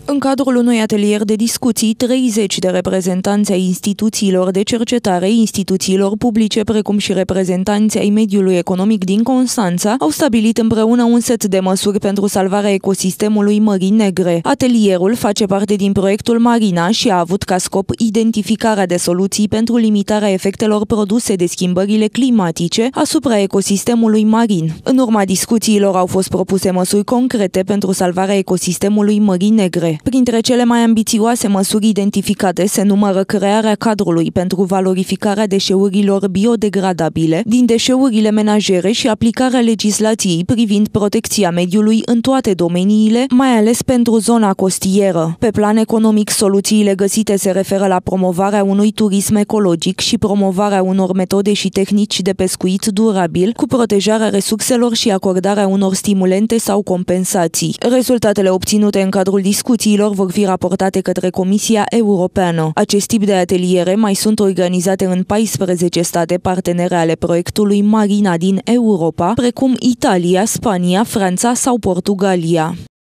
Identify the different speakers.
Speaker 1: În cadrul unui atelier de discuții, 30 de reprezentanți ai instituțiilor de cercetare, instituțiilor publice, precum și reprezentanți ai mediului economic din Constanța, au stabilit împreună un set de măsuri pentru salvarea ecosistemului Mării Negre. Atelierul face parte din proiectul Marina și a avut ca scop identificarea de soluții pentru limitarea efectelor produse de schimbările climatice asupra ecosistemului marin. În urma discuțiilor au fost propuse măsuri concrete pentru salvarea ecosistemului Mării Negre. Printre cele mai ambițioase măsuri identificate se numără crearea cadrului pentru valorificarea deșeurilor biodegradabile din deșeurile menajere și aplicarea legislației privind protecția mediului în toate domeniile, mai ales pentru zona costieră. Pe plan economic, soluțiile găsite se referă la promovarea unui turism ecologic și promovarea unor metode și tehnici de pescuit durabil, cu protejarea resurselor și acordarea unor stimulente sau compensații. Rezultatele obținute în cadrul discuțiilor vor fi raportate către Comisia Europeană. Acest tip de ateliere mai sunt organizate în 14 state partenere ale proiectului Marina din Europa, precum Italia, Spania, Franța sau Portugalia.